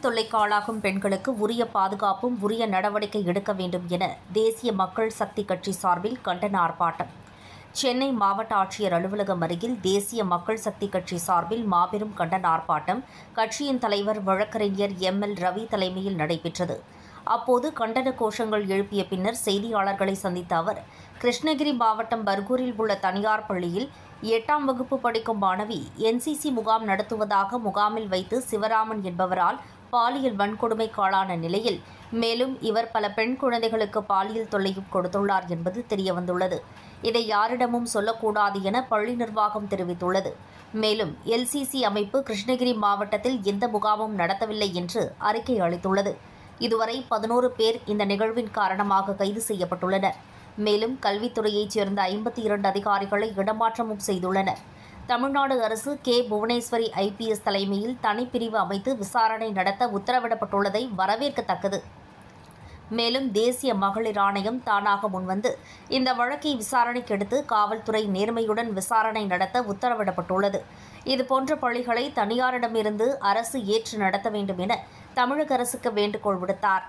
தொல்லைக்கு ஆளாகும் பெண்களுக்கு உரிய பாதுகாப்பும் உரிய நடவடிக்கை எடுக்க வேண்டும் என தேசிய மக்கள் சக்தி கட்சி சார்பில் கண்டன ஆர்ப்பாட்டம். சென்னை மாவட்ட ஆட்சியர் அலுவலகம் அருகில் தேசிய மக்கள் சக்தி கட்சி சார்பில் மாபெரும் கண்டன ஆர்ப்பாட்டம் கட்சியின் தலைவர் வழக்கறிஞர் எம்.எல். ரவி தலைமையில் நடைபெற்றது. அப்போது கண்டன கோஷங்கள் எழுப்பிய பின்னர் செய்தியாளர்களை சந்தித்த அவர், கிருஷ்ணகிரி மாவட்டம் பர்கூரில் உள்ள தனியார் பள்ளியில் 8ஆம் வகுப்பு படிக்கும் மாணவி NCC முகாம் நடத்துவதாக முகாமில் வைத்து சிவராமன் என்பவரால் பாலியல் வன்கொடுமைக்கு ஆளான நிலையில், மேலும் இவர் பல பெண் குழந்தைகளுக்கு பாலியல் தொல்லையும் கொடுத்துள்ளார் என்பது தெரியவந்துள்ளது. இதை யாரிடமும் சொல்லக்கூடாது என பள்ளி நிர்வாகம் தெரிவித்துள்ளது. மேலும் LCC அமைப்பு கிருஷ்ணகிரி மாவட்டத்தில் எந்த முகாமும் நடத்தவில்லை என்று அறிக்கை அளித்துள்ளது. இதுவரை 11 பேர் இந்த நிகழ்வின் காரணமாக கைது செய்யப்பட்டுள்ளனர். மேலும் கல்வித்துறையைச் சேர்ந்த 52 அதிகாரிகளை இடமாற்றமும் செய்துள்ளனர். தமிழ்நாடு அரசு புவனேஸ்வரி IPS தலைமையில் தனிப்பிரிவு அமைத்து விசாரணை நடத்த உத்தரவிடப்பட்டுள்ளதை வரவேற்கத்தக்கது. மேலும் தேசிய மகளிர் ஆணையம் தானாக முன்வந்து இந்த வழக்கை விசாரணைக்கு எடுத்து காவல்துறை நேர்மையுடன் விசாரணை நடத்த உத்தரவிடப்பட்டுள்ளது. இதுபோன்ற பள்ளிகளை தனியாரிடமிருந்து அரசு ஏற்று நடத்த வேண்டும் என தமிழக அரசுக்கு வேண்டுகோள் விடுத்தார்.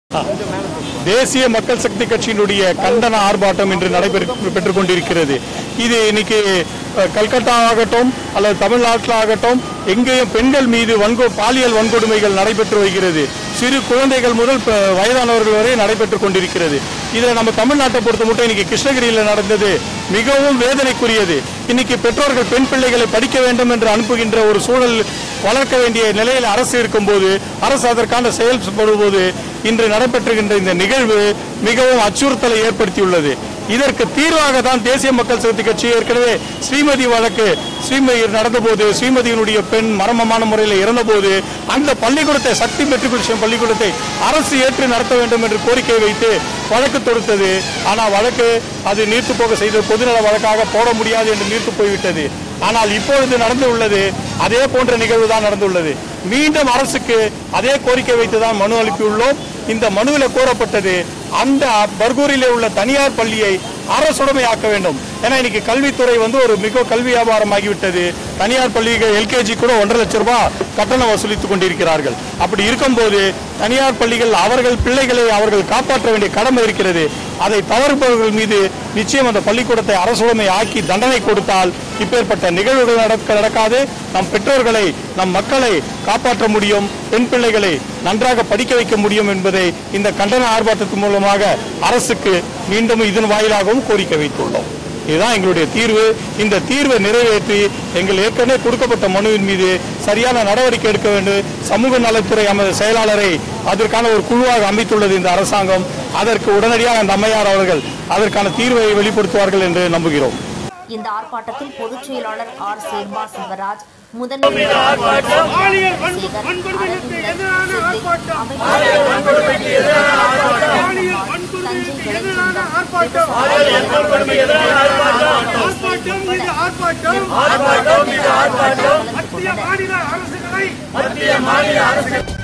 தேசிய மக்கள் சக்தி கட்சியினுடைய கண்டன ஆர்ப்பாட்டம் இன்று நடைபெற்றுக் கொண்டிருக்கிறது. இது இன்னைக்கு கல்கத்தா ஆகட்டும் அல்லது தமிழ்நாட்டில் ஆகட்டும் எங்கேயும் பெண்கள் மீது பாலியல் வன்கொடுமைகள் நடைபெற்று வருகிறது. சிறு குழந்தைகள் முதல் வயதானவர்கள் வரை நடைபெற்றுக் கொண்டிருக்கிறது. இதில் நம்ம தமிழ்நாட்டை பொறுத்த மட்டும் இன்னைக்கு கிருஷ்ணகிரியில் நடந்தது மிகவும் வேதனைக்குரியது. இன்னைக்கு பெற்றோர்கள் பெண் பிள்ளைகளை படிக்க வேண்டும் என்று அனுப்புகின்ற ஒரு சூழல் வளர்க்க வேண்டிய நிலையில் அரசு இருக்கும்போது, அரசு அதற்கான செயல்படும்போது இன்று நடைபெற்றுகின்ற இந்த நிகழ்வு மிகவும் அச்சுறுத்தலை ஏற்படுத்தியுள்ளது. இதற்கு தீர்வாக தான் தேசிய மக்கள் சக்தி கட்சி ஏற்கனவே ஸ்ரீமதி வழக்கு நடந்தபோது ஸ்ரீமதியினுடைய பெண் மர்மமான முறையில் இறந்தபோது அந்த பள்ளிக்கூடத்தை சக்தி மெட்ரிகுலேஷன் பள்ளிக்கூடத்தை அரசு ஏற்று நடத்த வேண்டும் என்று கோரிக்கை வைத்து வழக்கு தொடுத்தது. ஆனால் வழக்கு அது நீர்த்து போக செய்த பொதுநல வழக்காக போட முடியாது என்று நீர்த்து போய்விட்டது. ஆனால் இப்பொழுது நடந்துள்ளது அதே போன்ற நிகழ்வு தான் நடந்துள்ளது. மீண்டும் அரசுக்கு அதே கோரிக்கை வைத்துதான் மனு அனுப்பியுள்ளோம். இந்த மனுவில் கோரப்பட்டது அந்த பர்கூரிலே உள்ள தனியார் பள்ளியை அரசுடைமையாக்க வேண்டும். ஏன்னா இன்னைக்கு கல்வித்துறை ஒரு மிக கல்வி வியாபாரம் ஆகிவிட்டது. தனியார் பள்ளிகள் LKG கூட 1.5 லட்சம் ரூபாய் கட்டணம் வசூலித்துக் கொண்டிருக்கிறார்கள். அப்படி இருக்கும்போது தனியார் பள்ளிகள் அவர்கள் பிள்ளைகளை அவர்கள் காப்பாற்ற வேண்டிய கடமை இருக்கிறது. அதை தவறுபவர்கள் மீது நிச்சயம் அந்த பள்ளிக்கூடத்தை அரசுடைமை ஆக்கி தண்டனை கொடுத்தால் இப்பேற்பட்ட நிகழ்வுகள் நடக்காது. நம் பெற்றோர்களை நம் மக்களை காப்பாற்ற முடியும், பெண் பிள்ளைகளை நன்றாக படிக்க வைக்க முடியும் என்பதை இந்த கண்டன ஆர்ப்பாட்டத்தின் மூலமாக அரசுக்கு மீண்டும் இதன் வாயிலாகவும் கோரிக்கை வைத்துள்ளோம். இதுதான் எங்களுடைய தீர்வு. இந்த தீர்வை நிறைவேற்றி எங்கள் ஏற்கனவே கொடுக்கப்பட்ட மனுவின் மீது சரியான நடவடிக்கை எடுக்க வேண்டும். சமூக நலத்துறை செயலாளரை அதற்கான ஒரு குழுவாக அமைத்துள்ளது இந்த அரசாங்கம். அதற்கு உடனடியாக அந்த அம்மையார் அவர்கள் அதற்கான தீர்வை வெளிப்படுத்துவார்கள் என்று நம்புகிறோம். இந்த ஆர்ப்பாட்டத்தில் பொதுச் செயலாளர் R. சேர்மா செல்வராஜ், முதன்மை மத்திய மாநில அரசுகளை